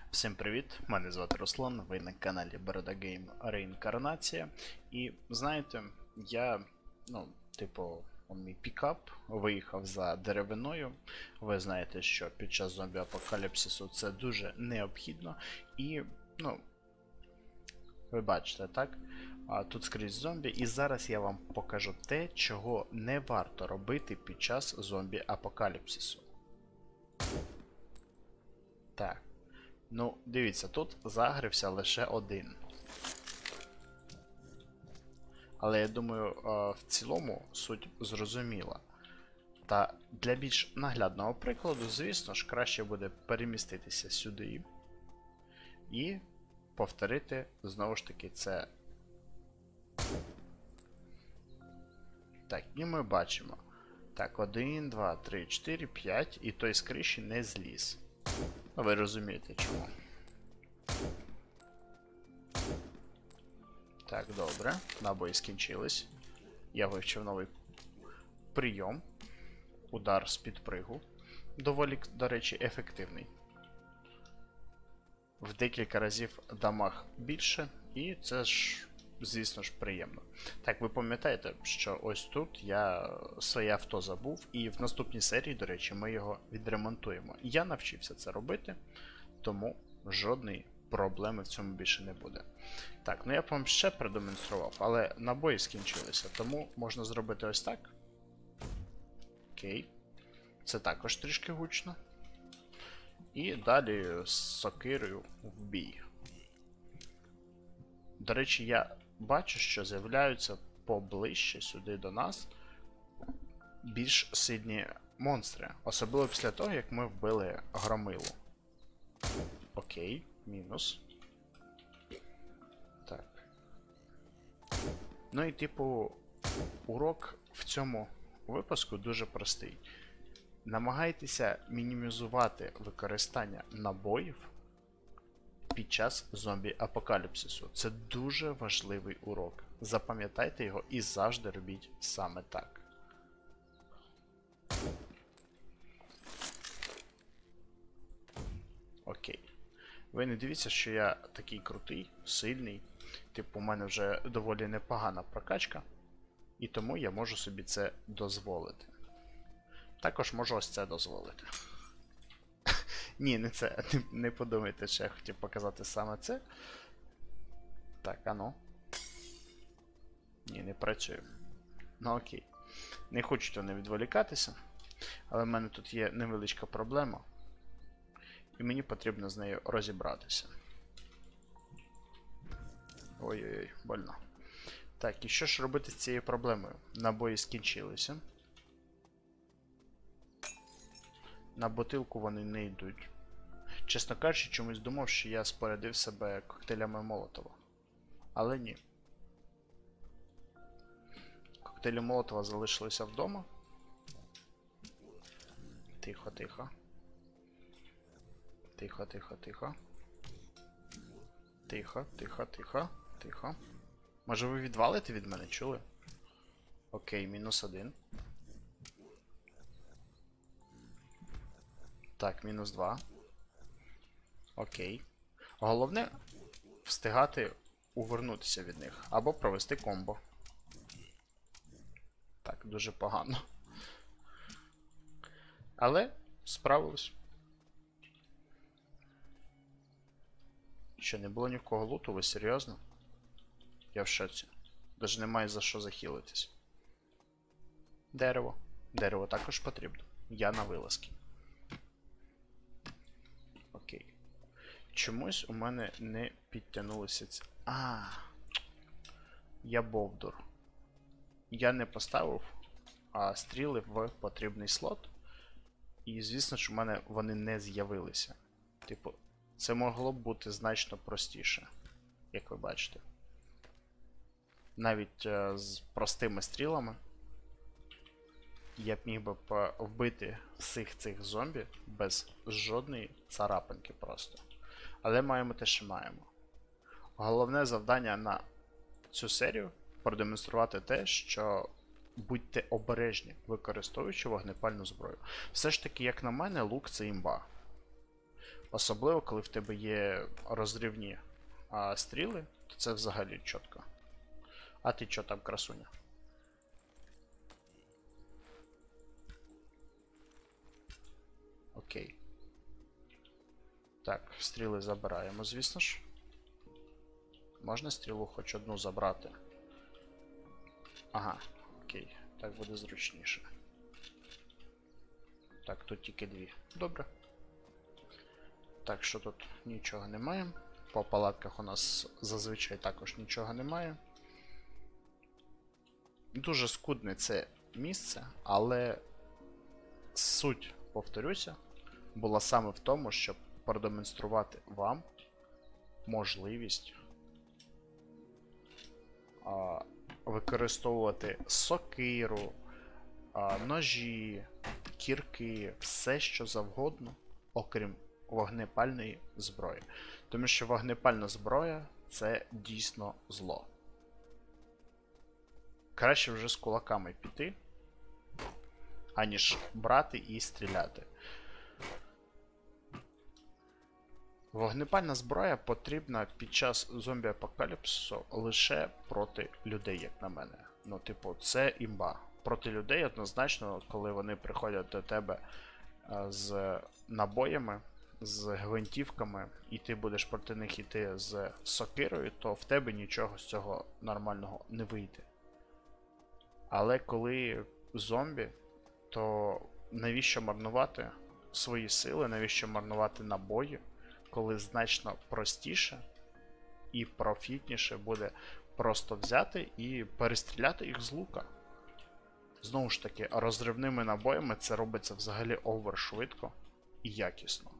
Всім привіт! Мене звати Руслан, ви на каналі Борода Гейм Реінкарнація. І знаєте, я, мій пікап виїхав за деревиною. Ви знаєте, що під час зомбі-апокаліпсису це дуже необхідно. І, ви бачите, так? Тут скрізь зомбі, і зараз я вам покажу те, чого не варто робити під час зомбі-апокаліпсису. Так. Ну, дивіться, тут загрився лише один. Але я думаю, в цілому суть зрозуміла. Та для більш наглядного прикладу, звісно ж, краще буде переміститися сюди і повторити знову ж таки це. Так, і ми бачимо. Так, 1, 2, 3, 4, 5, і той з криші не зліз. Ви розумієте чому. Так, добре. Набої скінчились. Я вивчив новий прийом. Удар з підпригу. Доволі, до речі, ефективний. В декілька разів дамаг більше, і це ж, звісно ж, приємно. Так, ви пам'ятаєте, що ось тут я своє авто забув, і в наступній серії, до речі, ми його відремонтуємо. Я навчився це робити, тому жодної проблеми в цьому більше не буде. Так, ну я б вам ще продемонстрував, але набої скінчилися, тому можна зробити ось так. Окей. Це також трішки гучно. І далі з сокирою в бій. До речі, я бачу, що з'являються поближче сюди до нас більш сильні монстри. Особливо після того, як ми вбили громилу. Окей, мінус. Так. Ну і типу, урок в цьому випуску дуже простий. Намагайтеся мінімізувати використання набоїв під час зомбі-апокаліпсису. Це дуже важливий урок. Запам'ятайте його і завжди робіть саме так. Окей. Ви не дивіться, що я такий крутий, сильний. Типу, у мене вже доволі непогана прокачка. І тому я можу собі це дозволити. Також можу ось це дозволити. Ні, не це. Не подумайте, що я хотів показати саме це. Так, ану. Ні, не працює. Ну окей. Не хочуть вони відволікатися. Але в мене тут є невеличка проблема. І мені потрібно з нею розібратися. Ой-ой-ой, больно. Так, і що ж робити з цією проблемою? Набої скінчилися. На бутилку вони не йдуть. Чесно кажучи, чомусь думав, що я спорядив себе коктейлями Молотова. Але ні. Коктейлі Молотова залишилися вдома. Тихо, тихо. Тихо, тихо, тихо. Тихо, тихо, тихо, тихо. Може ви відвалите від мене, чули? Окей, мінус 1. Так, мінус 2. Окей. Головне встигати увернутися від них. Або провести комбо. Так, дуже погано. Але справились. Що, не було ні в кого луту? Ви серйозно? Я в шоці. Даже немає за що захилитись. Дерево. Дерево також потрібно. Я на вилазки. Окей. Чомусь у мене не підтягнулося це. Я бовдур. Я не поставив стріли в потрібний слот. І звісно ж у мене вони не з'явилися. Типу, це могло б бути значно простіше, як ви бачите. Навіть з простими стрілами я б міг би вбити всіх цих зомбі без жодної царапинки просто. Але маємо те, що маємо. Головне завдання на цю серію продемонструвати те, що будьте обережні, використовуючи вогнепальну зброю. Все ж таки, як на мене, лук це імба. Особливо, коли в тебе є розривні стріли, то це взагалі чітко. А ти чо там, красуня? Окей. Так, стріли забираємо, звісно ж. Можна стрілу хоч одну забрати? Ага, окей. Так буде зручніше. Так, тут тільки дві. Добре. Так, що тут нічого немає. По палатках у нас зазвичай також нічого немає. Дуже скудне це місце, але суть, повторюся, була саме в тому, щоб продемонструвати вам можливість використовувати сокиру, ножі, кірки, все що завгодно, окрім вогнепальної зброї. Тому що вогнепальна зброя це дійсно зло. Краще вже з кулаками піти, аніж брати і стріляти. Вогнепальна зброя потрібна під час зомбі-апокаліпсису лише проти людей, як на мене. Ну, типу, це імба. Проти людей однозначно, коли вони приходять до тебе з набоями, з гвинтівками, і ти будеш проти них іти з сокирою, то в тебе нічого з цього нормального не вийде. Але коли зомбі, то навіщо марнувати свої сили, навіщо марнувати набої, коли значно простіше і профітніше буде просто взяти і перестріляти їх з лука. Знову ж таки, розривними набоями це робиться взагалі овершвидко і якісно.